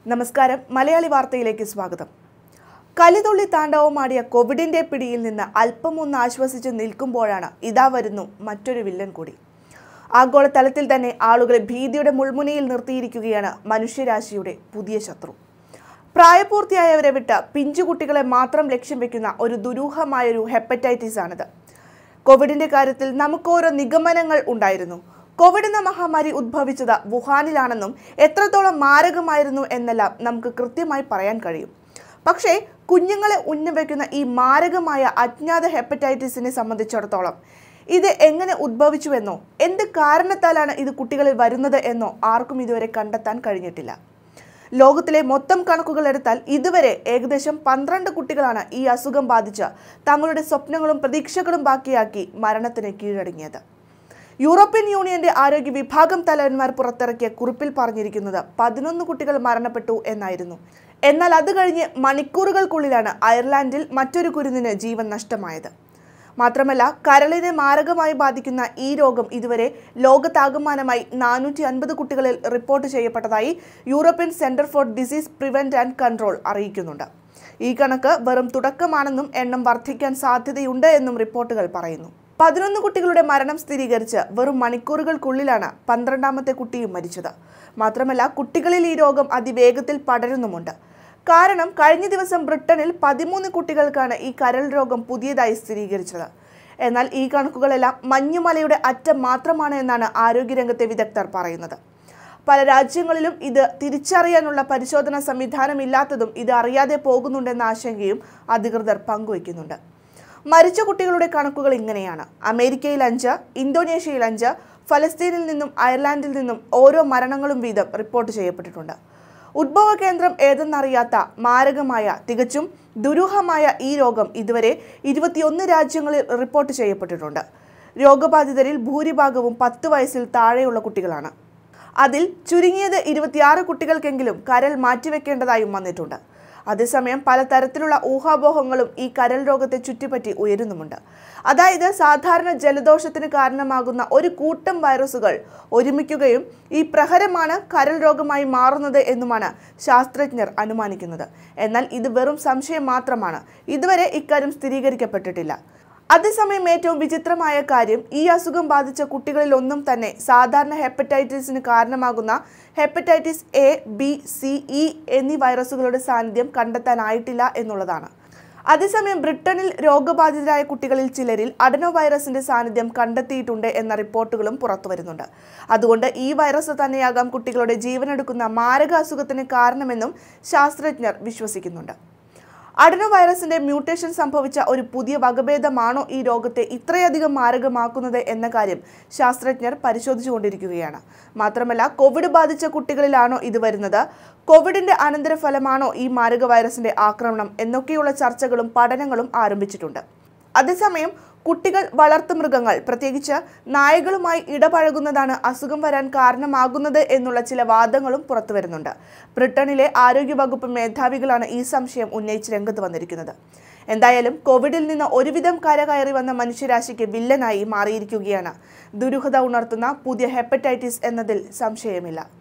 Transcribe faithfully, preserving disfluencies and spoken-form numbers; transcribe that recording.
നമസ്കാരം, മലയാളി വാർത്തയിലേക്ക് സ്വാഗതം. കലിതുള്ളി താണ്ഡവമാടിയ കോവിഡിന്റെ പിടിയിൽ നിന്ന് അല്പം ഒന്ന് ആശ്വസിച്ച് നിൽക്കുമ്പോഴാണ് ഇതാ വരുന്നു മറ്റൊരു വില്ലൻ കൂടി. ആഗോളതലത്തിൽ തന്നെ ആളുകളെ ഭീതിയുടെ മുൾമുനയിൽ നിർത്തിയിരിക്കുകയാണ് മനുഷ്യരാശിയുടെ പുതിയ ശത്രു. പ്രായപൂർത്തിയായവരെ വിട്ട് പിഞ്ചുകുട്ടികളെ മാത്രം ലക്ഷ്യം വെക്കുന്ന ഒരു ദുരൂഹമായൊരു ഹെപ്പറ്റൈറ്റിസ് ആണിത്. കോവിഡിന്റെ കാര്യത്തിൽ നമുക്കോരോ നിഗമനങ്ങൾ ഉണ്ടായിരുന്നു. കോവിഡ് എന്ന മഹാമാരി ഉദ്ഭവിച്ചത് വുഹാനിലാണെന്നും എത്രത്തോളം മാരകമായിരുന്നു എന്നെല്ലാം നമുക്ക് കൃത്യമായി പറയാൻ കഴിയും. പക്ഷേ കുഞ്ഞുങ്ങളെ ഉന്നവയ്ക്കുന്ന ഈ മാരകമായ അജ്ഞാത ഹെപ്പറ്റൈറ്റിസിനെ സംബന്ധിച്ചിടത്തോളം ഇത് എങ്ങനെ ഉദ്ഭവിച്ചുവെന്നോ എന്ത് കാരണത്താലാണ് ഇത് കുട്ടികളിൽ വരുന്നത് എന്നോ ആർക്കും ഇതുവരെ കണ്ടെത്താൻ കഴിഞ്ഞിട്ടില്ല. ലോകത്തിലെ മൊത്തം കണക്കുകൾ എടുത്താൽ ഇതുവരെ ഏകദേശം പന്ത്രണ്ട് കുട്ടികളാണ് ഈ അസുഖം ബാധിച്ച് തങ്ങളുടെ സ്വപ്നങ്ങളും പ്രതീക്ഷകളും ബാക്കിയാക്കി മരണത്തിന് കീഴടങ്ങിയത്. യൂറോപ്യൻ യൂണിയന്റെ ആരോഗ്യ വിഭാഗം തലവന്മാർ പുറത്തിറക്കിയ കുറിപ്പിൽ പറഞ്ഞിരിക്കുന്നത് പതിനൊന്ന് കുട്ടികൾ മരണപ്പെട്ടു എന്നായിരുന്നു. എന്നാൽ അത് കഴിഞ്ഞ് മണിക്കൂറുകൾക്കുള്ളിലാണ് അയർലാൻഡിൽ മറ്റൊരു കുരുന്നിന് ജീവൻ നഷ്ടമായത്. മാത്രമല്ല, കരളിനെ മാരകമായി ബാധിക്കുന്ന ഈ രോഗം ഇതുവരെ ലോകത്താകമാനമായി നാനൂറ്റി അൻപത് കുട്ടികളിൽ റിപ്പോർട്ട് ചെയ്യപ്പെട്ടതായി European centre for disease prevent and control അറിയിക്കുന്നുണ്ട്. ഈ കണക്ക് വെറും തുടക്കമാണെന്നും എണ്ണം വർദ്ധിക്കാൻ സാധ്യതയുണ്ട് എന്നും റിപ്പോർട്ടുകൾ പറയുന്നു. പതിനൊന്ന് കുട്ടികളുടെ മരണം സ്ഥിരീകരിച്ച് വെറും മണിക്കൂറുകൾക്കുള്ളിലാണ് പന്ത്രണ്ടാമത്തെ കുട്ടിയും മരിച്ചത്. മാത്രമല്ല, കുട്ടികളിൽ ഈ രോഗം അതിവേഗത്തിൽ പടരുന്നുമുണ്ട്. കാരണം കഴിഞ്ഞ ദിവസം ബ്രിട്ടനിൽ പതിമൂന്ന് കുട്ടികൾക്കാണ് ഈ കരൾ രോഗം പുതിയതായി സ്ഥിരീകരിച്ചത്. എന്നാൽ ഈ കണക്കുകളെല്ലാം മഞ്ഞുമലയുടെ അറ്റം മാത്രമാണ് എന്നാണ് ആരോഗ്യരംഗത്തെ വിദഗ്ധർ പറയുന്നത്. പല രാജ്യങ്ങളിലും ഇത് തിരിച്ചറിയാനുള്ള പരിശോധനാ സംവിധാനമില്ലാത്തതും ഇത് അറിയാതെ പോകുന്നുണ്ടെന്ന ആശങ്കയും അധികൃതർ പങ്കുവയ്ക്കുന്നുണ്ട്. മരിച്ച കുട്ടികളുടെ കണക്കുകൾ ഇങ്ങനെയാണ്: അമേരിക്കയിൽ അഞ്ച്, ഇന്തോനേഷ്യയിൽ അഞ്ച്, ഫലസ്തീനിൽ നിന്നും അയർലാൻഡിൽ നിന്നും ഓരോ മരണങ്ങളും വീതം റിപ്പോർട്ട് ചെയ്യപ്പെട്ടിട്ടുണ്ട്. ഉദ്ഭവ കേന്ദ്രം ഏതെന്നറിയാത്ത മാരകമായ തികച്ചും ദുരൂഹമായ ഈ രോഗം ഇതുവരെ ഇരുപത്തിയൊന്ന് രാജ്യങ്ങളിൽ റിപ്പോർട്ട് ചെയ്യപ്പെട്ടിട്ടുണ്ട്. രോഗബാധിതരിൽ ഭൂരിഭാഗവും പത്ത് വയസ്സിൽ താഴെയുള്ള കുട്ടികളാണ്. അതിൽ ചുരുങ്ങിയത് ഇരുപത്തിയാറ് കുട്ടികൾക്കെങ്കിലും കരൾ മാറ്റിവെക്കേണ്ടതായും വന്നിട്ടുണ്ട്. അതേസമയം പലതരത്തിലുള്ള ഊഹാപോഹങ്ങളും ഈ കരൾ രോഗത്തെ ചുറ്റിപ്പറ്റി ഉയരുന്നുമുണ്ട്. അതായത് സാധാരണ ജലദോഷത്തിന് കാരണമാകുന്ന ഒരു കൂട്ടം വൈറസുകൾ ഒരുമിക്കുകയും ഈ പ്രഹരമാണ് കരൾ രോഗമായി മാറുന്നത് എന്നുമാണ് ശാസ്ത്രജ്ഞർ അനുമാനിക്കുന്നത്. എന്നാൽ ഇത് വെറും സംശയം മാത്രമാണ്. ഇതുവരെ ഇക്കാര്യം സ്ഥിരീകരിക്കപ്പെട്ടിട്ടില്ല. അതേസമയം ഏറ്റവും വിചിത്രമായ കാര്യം, ഈ അസുഖം ബാധിച്ച കുട്ടികളിൽ ഒന്നും തന്നെ സാധാരണ ഹെപ്പറ്റൈറ്റിസിന് കാരണമാകുന്ന hepatitis A, B, C, E എന്നീ വൈറസുകളുടെ സാന്നിധ്യം കണ്ടെത്താനായിട്ടില്ല എന്നുള്ളതാണ്. അതേസമയം ബ്രിട്ടനിൽ രോഗബാധിതരായ കുട്ടികളിൽ ചിലരിൽ അഡനോ വൈറസിന്റെ സാന്നിധ്യം കണ്ടെത്തിയിട്ടുണ്ട് എന്ന റിപ്പോർട്ടുകളും പുറത്തു വരുന്നുണ്ട്. അതുകൊണ്ട് ഈ വൈറസ് തന്നെയാകാം കുട്ടികളുടെ ജീവനെടുക്കുന്ന മാരക അസുഖത്തിന് കാരണമെന്നും ശാസ്ത്രജ്ഞർ വിശ്വസിക്കുന്നുണ്ട്. അഡനോ വൈറസിന്റെ മ്യൂട്ടേഷൻ സംഭവിച്ച ഒരു പുതിയ വകഭേദമാണോ ഈ രോഗത്തെ ഇത്രയധികം മാരകമാക്കുന്നത് എന്ന കാര്യം ശാസ്ത്രജ്ഞർ പരിശോധിച്ചുകൊണ്ടിരിക്കുകയാണ്. മാത്രമല്ല, കോവിഡ് ബാധിച്ച കുട്ടികളിലാണോ ഇത് വരുന്നത്, കോവിഡിന്റെ അനന്തരഫലമാണോ ഈ മാരക വൈറസിന്റെ ആക്രമണം എന്നൊക്കെയുള്ള ചർച്ചകളും പഠനങ്ങളും ആരംഭിച്ചിട്ടുണ്ട്. അതേസമയം കുട്ടികൾ, വളർത്തുമൃഗങ്ങൾ, പ്രത്യേകിച്ച് നായകളുമായി ഇടപഴകുന്നതാണ് അസുഖം വരാൻ കാരണമാകുന്നത് എന്നുള്ള ചില വാദങ്ങളും പുറത്തു വരുന്നുണ്ട്. ബ്രിട്ടനിലെ ആരോഗ്യവകുപ്പ് മേധാവികളാണ് ഈ സംശയം ഉന്നയിച്ച് രംഗത്ത് വന്നിരിക്കുന്നത്. എന്തായാലും കോവിഡിൽ നിന്ന് ഒരുവിധം കരകയറി വന്ന മനുഷ്യരാശിക്ക് വില്ലനായി മാറിയിരിക്കുകയാണ് ദുരൂഹത ഉണർത്തുന്ന പുതിയ ഹെപ്പറ്റൈറ്റിസ് എന്നതിൽ സംശയമില്ല.